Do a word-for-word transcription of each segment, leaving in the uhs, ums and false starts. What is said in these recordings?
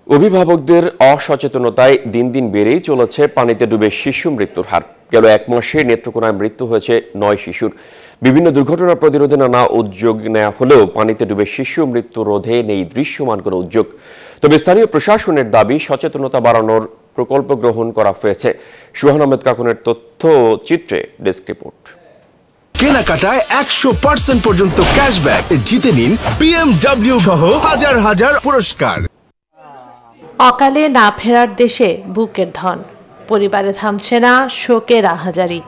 অভিভাবকদের অসচেতনতায় দিন দিন বেড়েই চলেছে পানিতে ডুবে শিশু মৃত্যুর হার। গেল এক মাসে নেত্রকোনায় মৃত্যু হয়েছে নয় শিশুর। বিভিন্ন দুর্ঘটনা প্রতিরোধে নানা উদ্যোগ নেওয়া হলেও পানিতে ডুবে শিশু মৃত্যু রোধে নেই দৃশ্যমান কোনো উদ্যোগ। তবে স্থানীয় প্রশাসনের দাবি সচেতনতা বাড়ানোর প্রকল্প গ্রহণ করা হয়েছে। সুহান আহমেদ কাকুনের তথ্য চিত্রে ডেস্ক রিপোর্ট। কেনাকাটায় একশো পার্সেন্ট পর্যন্ত ক্যাশব্যাক জিতে নিন বিএমডব্লিউ সহ হাজার হাজার পুরস্কার। অকালে না ফেরার দেশে বুকের ধন, পরিবারে থামছে না শোকের আহাজারি।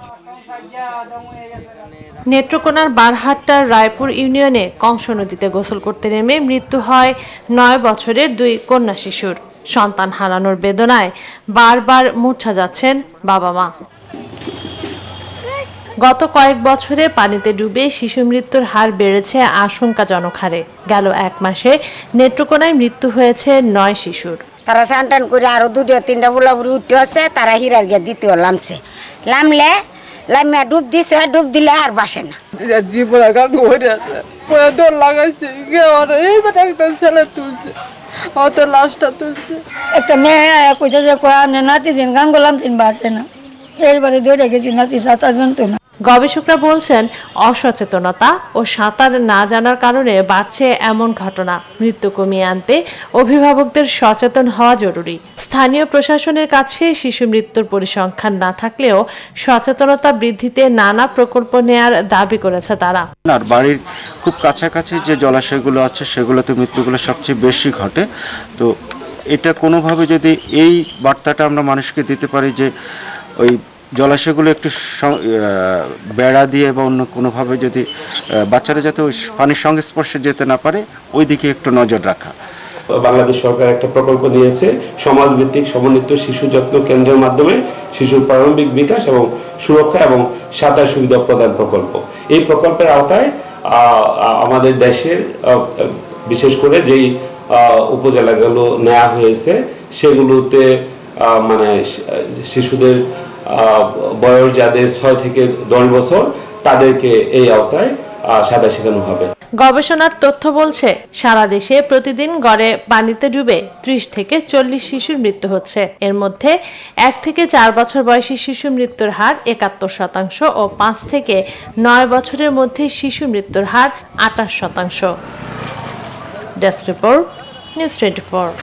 নেত্রকোনার বারহাট্টার রায়পুর ইউনিয়নে কংস নদীতে গোসল করতে নেমে মৃত্যু হয় নয় বছরের দুই কন্যা শিশুর। সন্তান হারানোর বেদনায় বারবার মূর্ছা যাচ্ছেন বাবা মা। গত কয়েক বছরে পানিতে ডুবে শিশু মৃত্যুর হার বেড়েছে আশঙ্কাজনক হারে। গেল এক মাসে নেত্রকোনায় মৃত্যু হয়েছে নয় শিশুর। তারা সান্টান করে আরো দুটো তিনটা বুলাবুরি উঠতে আছে, তারা হিরার গিয়ে দ্বিতীয় লামছে, লামলে লামিয়া ডুব দিছে, ডুব দিলে আর বাসে না। জীবনে গাঙ্গ হয়ে আছে, দৌড় লাগাইছে, এইবার একটা ছেলে তুলছে, অত লাশটা তুলছে। একটা মেয়ে কইছে যে নাতি দিন গাঙ্গ লামছেন বাসে না, এইবারে ধরে গেছি নাতি সাঁতার জানতো না। গবেষকরা বলছেন অসচেতনতা ও সাঁতার না জানার কারণে বাড়ছে এমন ঘটনা। মৃত্যু কমিয়ে আনতে অভিভাবকদের সচেতন হওয়া জরুরি। স্থানীয় প্রশাসনের কাছে শিশু মৃত্যুর পরিসংখ্যান না থাকলেও সচেতনতা বৃদ্ধিতে নানা প্রকল্প নেয়ার দাবি করেছে তারা। আর বাড়ির খুব কাছাকাছি যে জলাশয়গুলো আছে সেগুলোতে মৃত্যুগুলো সবচেয়ে বেশি ঘটে। তো এটা কোনোভাবে যদি এই বার্তাটা আমরা মানুষকে দিতে পারি যে ওই জলাশয়গুলো একটু বেড়া দিয়ে বা অন্য কোনোভাবে যদি বাচ্চারা যাতে ওই পানির সংস্পর্শে যেতে না পারে ওই দিকে একটু নজর রাখা। বাংলাদেশ সরকার একটা প্রকল্প নিয়েছে, সমাজভিত্তিক সমন্বিত শিশু যত্ন কেন্দ্রের মাধ্যমে শিশুর প্রারম্ভিক বিকাশ এবং সুরক্ষা এবং সাঁতার সুবিধা প্রদান প্রকল্প। এই প্রকল্পের আওতায় আমাদের দেশের বিশেষ করে যেই উপজেলাগুলো নেওয়া হয়েছে সেগুলোতে মানে শিশুদের বয়স যাদের ছয় থেকে দশ বছর তাদেরকে এই আওতায় সাঁতার শেখানো হবে। গবেষণার তথ্য বলছে সারা দেশে প্রতিদিন গড়ে পানিতে ডুবে ত্রিশ থেকে চল্লিশ শিশুর মৃত্যু হচ্ছে। এর মধ্যে এক থেকে চার বছর বয়সী শিশু মৃত্যুর হার একাত্তর শতাংশ ও পাঁচ থেকে নয় বছরের মধ্যে শিশু মৃত্যুর হার আটাশ শতাংশ। Desk report, news twenty four.